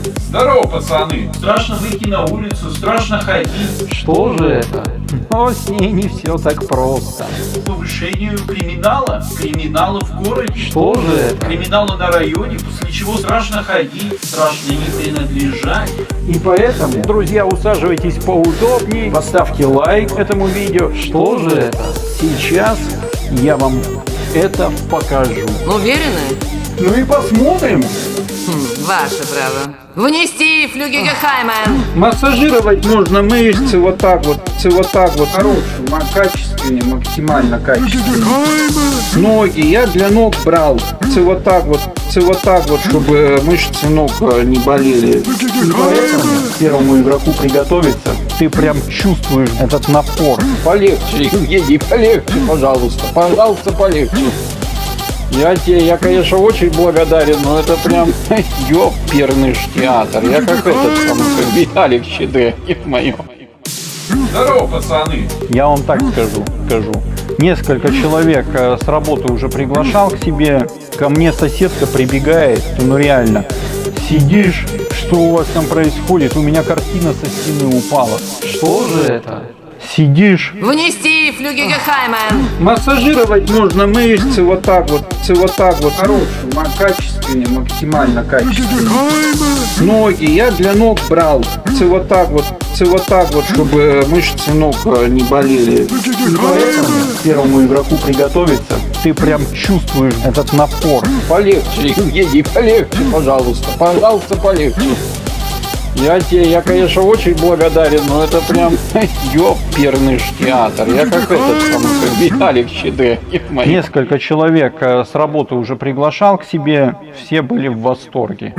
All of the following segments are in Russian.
Здорово, пацаны! Страшно выйти на улицу, страшно ходить. Что же это? Но с ней не все так просто. Повышению криминала в городе. Что же это? Криминала на районе, после чего страшно ходить, страшно не принадлежать. И поэтому, друзья, усаживайтесь поудобнее, поставьте лайк этому видео. Что же это? Сейчас я вам это покажу. Уверены? Ну и посмотрим. Ваше право. Внести флюгига Хаймен. Массажировать нужно мышцы вот так вот, хорошую, качественнее, максимально качественно. Ноги, я для ног брал, вот так вот, чтобы мышцы ног не болели. И поэтому первому игроку приготовиться, ты прям чувствуешь этот напор. Полегче, Евгений, полегче, пожалуйста, полегче. Я, конечно, очень благодарен, но это прям ёперный театр. Я как этот самый Виталик Щедрякин моё. Здорово, пацаны! Я вам так скажу. Несколько человек с работы уже приглашал к себе. Ко мне соседка прибегает, ну реально. Сидишь, что у вас там происходит? У меня картина со стены упала. Что же это? Сидишь. Внести флюгига Хаймен. Массажировать нужно мышцы вот так вот, хорошую, качественнее, максимально качественно. Ноги, я для ног брал, вот так вот, чтобы мышцы ног не болели. И поэтому первому игроку приготовиться, ты прям чувствуешь этот напор. Полегче, Евгений, полегче, пожалуйста, полегче. Я, конечно, очень благодарен, но это прям ёперный театр. Я как этот самый Виталик Щедрякин моё. Несколько человек с работы уже приглашал к себе, все были в восторге.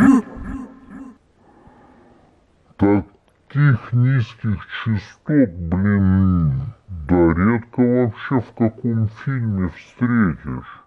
Таких низких частот, блин, да редко вообще в каком фильме встретишь.